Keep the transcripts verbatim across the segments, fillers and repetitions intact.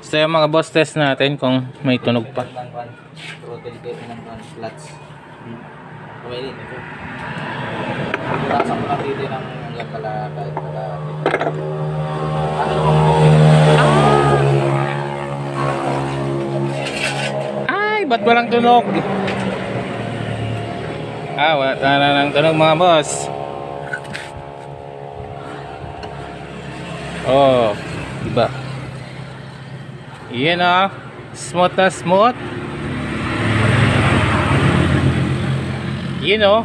So yung mga boss, test natin kung may tunog pa. Throttle ko ng clutch. Kumain ito. Tasak ko lang dito ng hanggang kalakad. Ay, ba't walang tunog? Ah, wala na ng tunog mga boss. Oh, diba? Yan ah, smooth na smooth. Yan oh.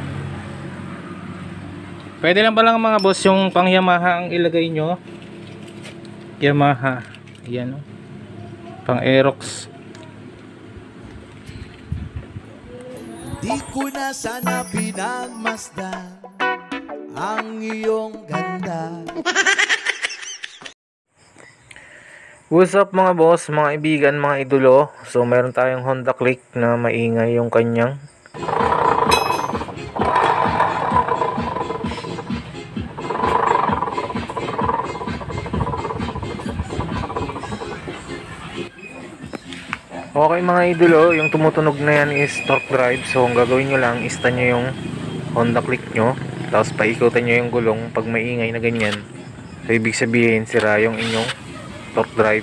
Pwede lang ba lang mga boss yung pang Yamaha ang ilagay nyo? Yamaha. Yan oh. Pang Aerox. Di ko na sana pinagmasdan ang iyong ganda. What's up mga boss, mga ibigan, mga idolo. So meron tayong Honda Click na maingay yung kanyang okay mga idolo, yung tumutunog na yan is torque drive. So ang gagawin nyo lang, ista nyo yung Honda Click nyo, tapos paikutan nyo yung gulong pag maingay na ganyan. So ibig sabihin sira yung inyong torque drive.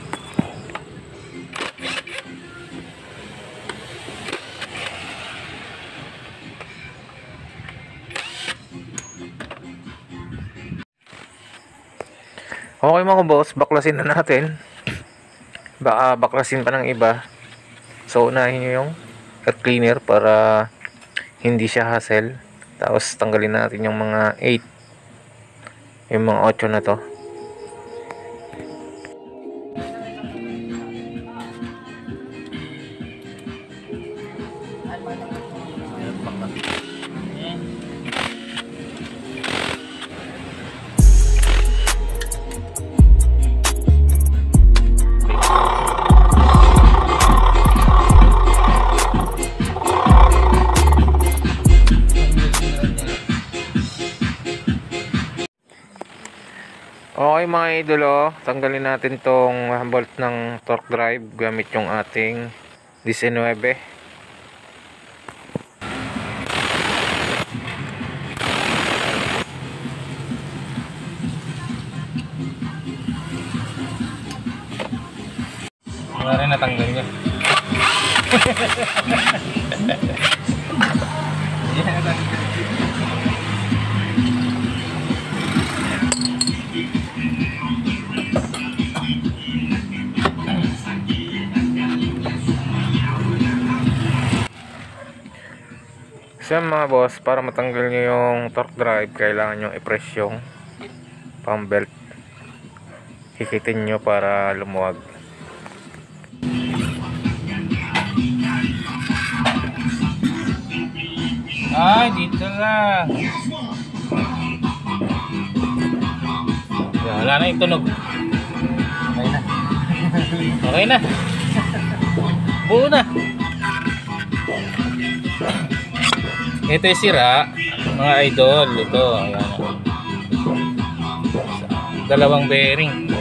Okay mga boss, baklasin na natin. Baka baklasin pa ng iba. So unahin nyo yung air cleaner para hindi siya hassle. Tapos tanggalin natin yung mga eight, yung mga eight na to. Okay mga idolo, tanggalin natin tong bolt ng torque drive gamit yung ating nineteen. Wala rin natanggal niya. So mga boss, para matanggal nyo yung torque drive, kailangan nyo i-press yung pump belt. Hikitin nyo para lumuwag. Ay, dito na. Wala na yung tunog. Okay na. Okay na. Buo na. Ito yung sira, mga idol. Ito, ayan. Dalawang bearing.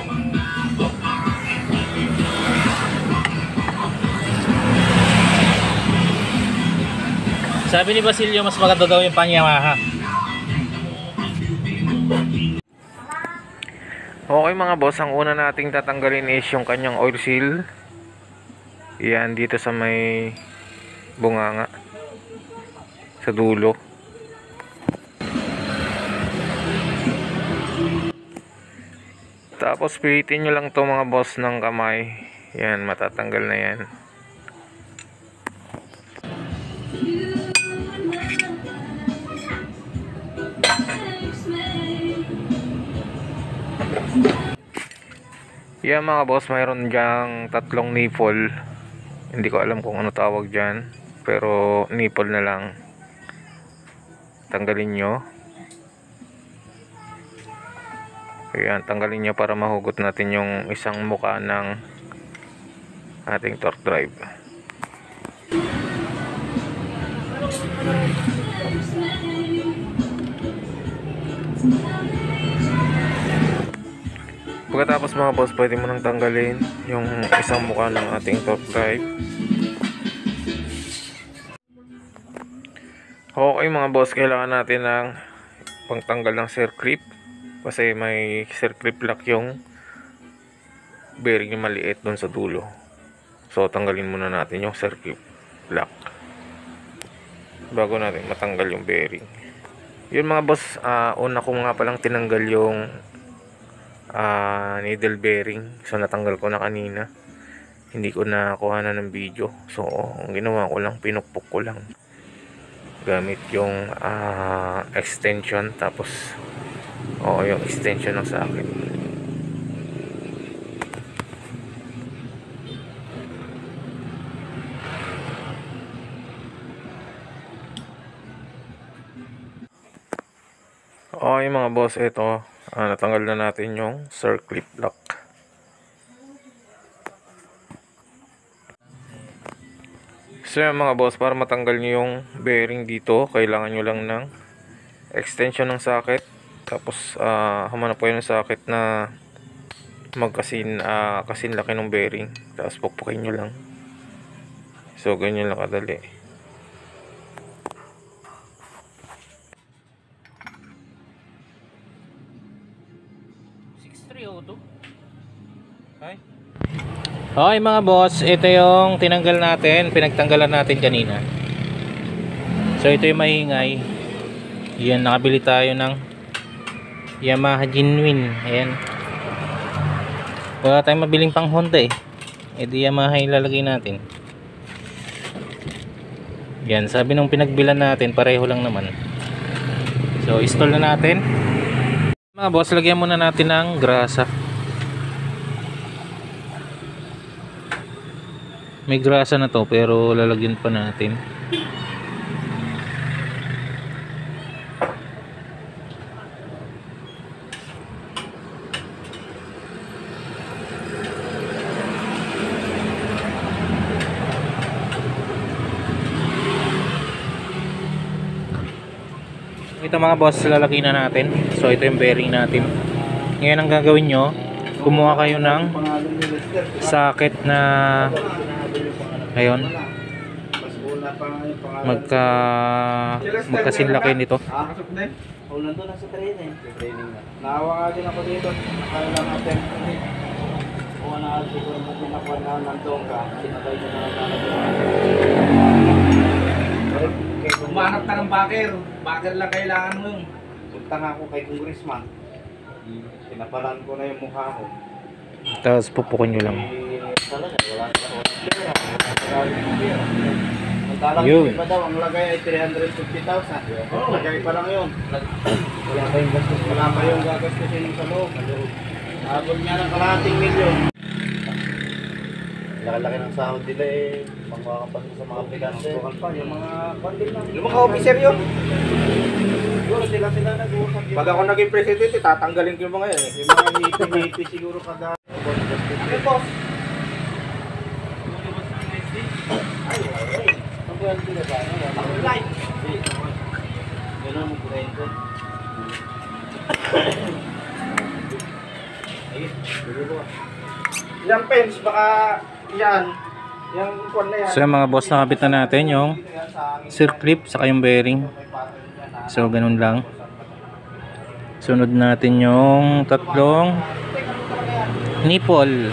Sabi ni Basilio, mas maganda daw yung pang Yamaha. Okay mga boss, ang una nating tatanggalin is yung kanyang oil seal. Yan, dito sa may bunganga. Sa dulo. Tapos pilitin nyo lang to mga boss ng kamay. Yan, matatanggal na yan. Yan mga boss, mayroon dyang tatlong nipple. Hindi ko alam kung ano tawag dyan, pero nipple na lang. Tanggalin nyo. Ayan, tanggalin nyo para mahugot natin yung isang muka ng ating torque drive. Pagkatapos mga boss, pwede mo nang tanggalin yung isang mukha ng ating torque drive. Okay mga boss, kailangan natin ng pangtanggal ng circlip kasi may circlip lock yung bearing yung maliit doon sa dulo. So tanggalin muna natin yung circlip lock bago natin matanggal yung bearing. Yun mga boss, uh, una ko nga palang tinanggal yung uh, needle bearing. So natanggal ko na kanina, hindi ko na kuha na ng video. So ang ginawa ko lang, pinukpok ko lang gamit yung uh, extension, tapos o yung extension ng socket. Okay mga boss, ito uh, natanggal na natin yung circlip lock. So yan mga boss, para matanggal nyo yung bearing dito, kailangan nyo lang ng extension ng socket. Tapos uh, hamanap po yung socket na magkasin uh, kasin laki ng bearing. Tapos pukpukin nyo lang. So ganyan lang kadali. six three oh two. Hi. Okay mga boss, ito yung tinanggal natin, pinagtanggalan natin kanina. So ito yung mahingay. Yan, nakabili tayo ng Yamaha Genuine. Ayan. Wala tayong mabiling pang Honda eh. E di Yamaha ilalagay natin. Yan, sabi nung pinagbilan natin, pareho lang naman. So install na natin. Mga boss, lagyan muna natin ng grasa. May grasa na to pero lalagyan pa natin. Ito mga boss, lalagyan na natin. So ito yung bearing natin. Ngayon ang gagawin nyo, kumuha kayo ng socket na ayun, magka magkasinlaki nito. Oh, nandun na sa training. Training na. Naawa nga din ako dito. Nakala lang natin. Kuha na ako siguro mo pinakuha na nandun ka. Sinabay ko na lang. Umanap ka ng backer. Backer lang kailangan mo yun. Punta nga ako kay Congressman. Pinapalan ko na yung mukha ko. Tapos pupukin nyo lang. Talaga, wala na. Yun. Iba daw, ang lagay ay three hundred fifty thousand. Oh. Lagay pa lang yun. Wala pa yung gastos. Wala pa yung gagastusin sa loob. Abot niya ng kalahating milyon. Laki-laki ng sahod nila eh. Pangkakapasin sa mga aplikante. Pa, yung mga kondil lang. Yung mga officer yun. Siguro sila sila nag-uusap yun. Pag ako naging presidente, tatanggalin ko yung mga yan eh. Yung mga hipi-hipi siguro kada. Ano boss? Ay, ay. Ang sila ba? Ang light. Ganun mo kurente. Ayun, dulo. Yang pens, baka yan. Yang kwan na yan. So mga boss, nakabit na natin yung circlip saka yung bearing. So ganun lang. Sunod natin yung tatlong nipple.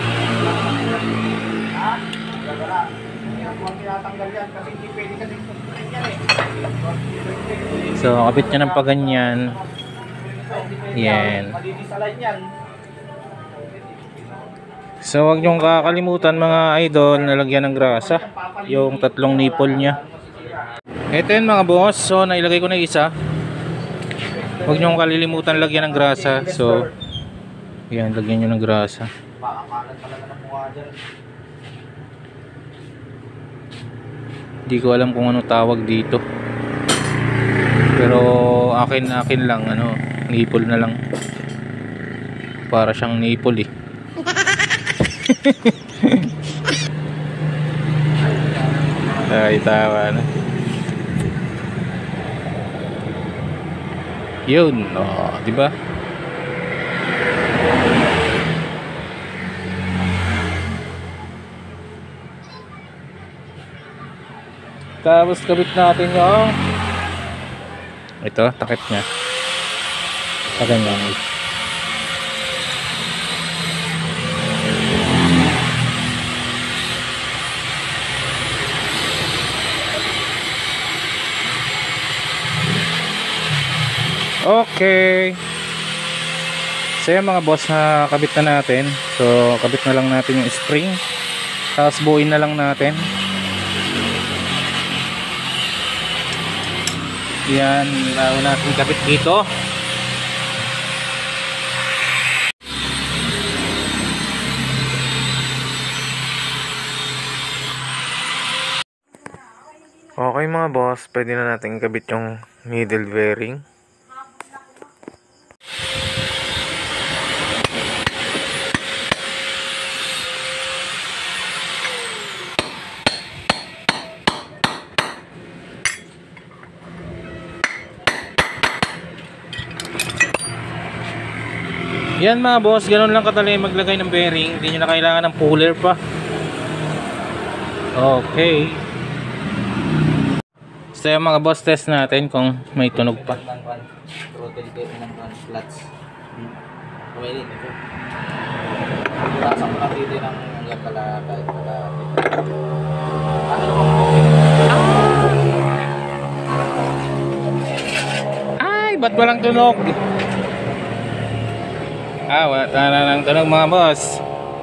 So kapit niya ng paganyan. Yan. So wag niyong kakalimutan mga idol, nalagyan ng grasa yung tatlong nipple niya. Ito yun mga boss. So nailagay ko na isa. Wag niyong kalilimutan lagyan ng grasa. So yan, lagyan niyo ng grasa. Hindi ko alam kung ano tawag dito. Pero akin akin lang ano, nipple na lang. Para siyang nipple eh. Ay, tawa na. Yun, oh, di ba? Tapos kabit natin yung ito, takip niya. Tagan lang. Okay. So yan mga boss, na kabit na natin. So kabit na lang natin yung spring. Tapos buuin na lang natin. Yan, lalo natin kabit dito. Okay mga boss, pwede na natin kabit yung middle bearing. Yan mga boss, ganoon lang kadali maglagay ng bearing. Hindi nyo na kailangan ng puller pa. Okay. So yung mga boss, test natin kung may tunog pa. Throttle kayo ng clutch. Kumainin ito. Lasang ko lang dito ng hanggang kalakay. Ay, ba't walang tunog? Ah, wala na ng tunog mga boss.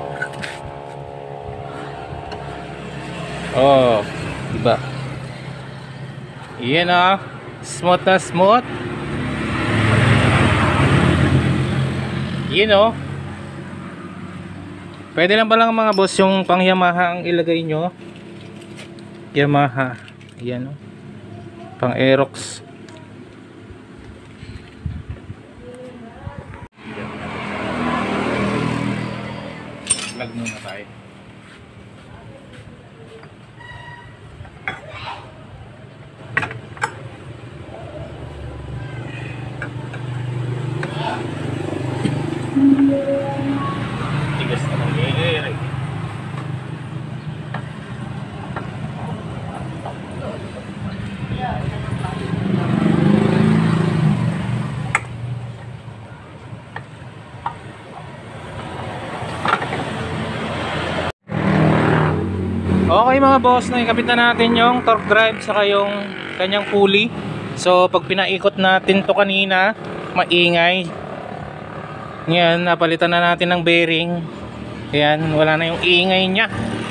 Oh, diba? Yan ah, smooth na smooth. Yan oh. Pwede lang palang mga boss yung pang Yamaha ang ilagay nyo. Yamaha. Yan oh. Pang Aerox. Lag muna tayo. Tigas na ng air. Okay mga boss, nakikabit na natin yung torque drive saka yung kanyang pulley. So pag pinaikot natin to kanina, maingay. Ngayon, napalitan na natin ng bearing. Ayan, wala na yung ingay niya.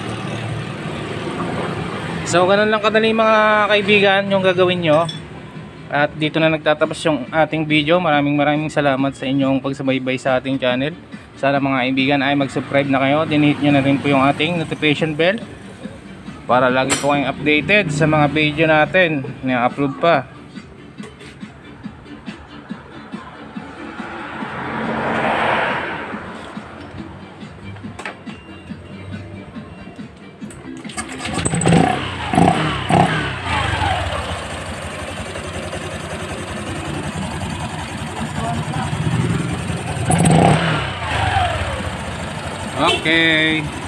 So ganun lang kadali mga kaibigan yung gagawin nyo. At dito na nagtatapos yung ating video. Maraming maraming salamat sa inyong pagsubaybay sa ating channel. Sana mga kaibigan ay mag-subscribe na kayo. Dinihit nyo na rin po yung ating notification bell para lagi po kayong updated sa mga video natin na upload pa. Okay.